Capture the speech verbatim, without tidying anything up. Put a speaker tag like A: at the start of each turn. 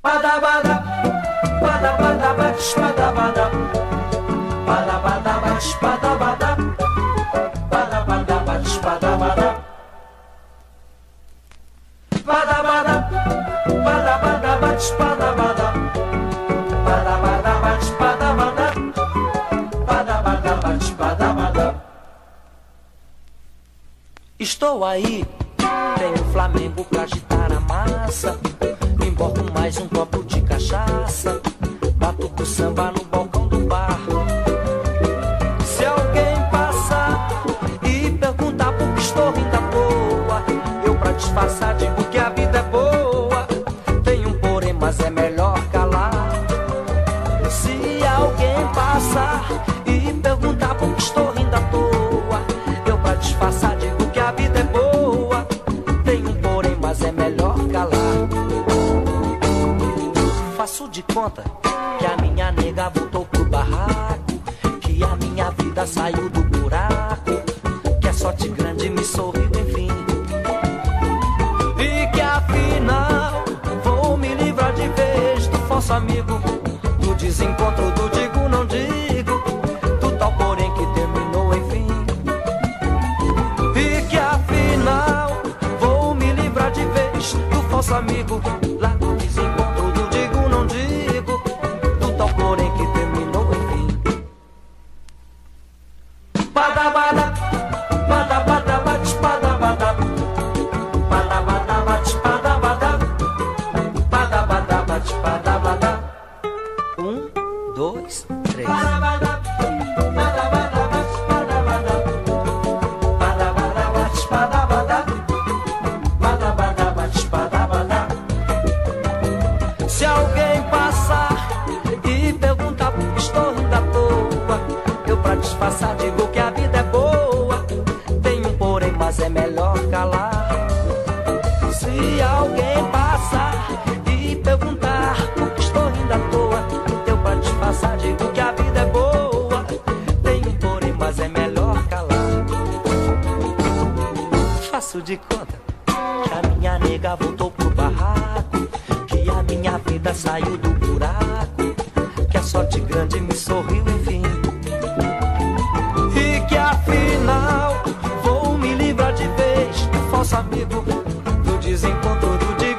A: Badabada, badabada, badabada, badabada, badabada, badabada, badabada, badabada, badabada, badabada, badabada, badabada, badabada, badabada. Estou aí, tenho Flamengo pra agitar a massa. Emborco mais um copo de cachaça, bato pro samba no balcão do bar. Se alguém passar e perguntar por que estou rindo à toa, eu pra disfarçar digo que a vida é boa. Tem um porém, mas é melhor calar. Se alguém passar e perguntar por que estou rindo à toa, eu pra disfarçar digo que a vida é boa. Tem um porém, mas é melhor calar. Faço de conta que a minha nega voltou pro barraco, que a minha vida saiu do buraco, que a sorte grande me sorriu enfim, e que afinal vou me livrar de vez do falso amigo, do desencontro, do digo não digo, do tal porém que terminou enfim, e que afinal vou me livrar de vez do falso amigo, lá do desencontro, do digo não digo, do tal porém que terminou enfim. Badabada, badabada, bate, badabada, badabada, bate, badabada, badabada, bate, badabada. Um, dois, três. Badabada, badabada, bate, badabada, badabada, bate, badabada, badabada, bate, badabada. Se alguém passar e perguntar por que estou rindo à toa, eu pra disfarçar digo que a vida é boa. Tem um porém, mas é melhor calar. Se alguém passar e perguntar por que estou rindo à toa, eu pra disfarçar digo que a vida é boa. Tem um porém, mas é melhor calar. Faço de conta que a minha nega voltou pro barraco, que a minha vida saiu do buraco, que a sorte grande me sorriu enfim, e que afinal vou me livrar de vez do falso amigo, do desencontro, do dia.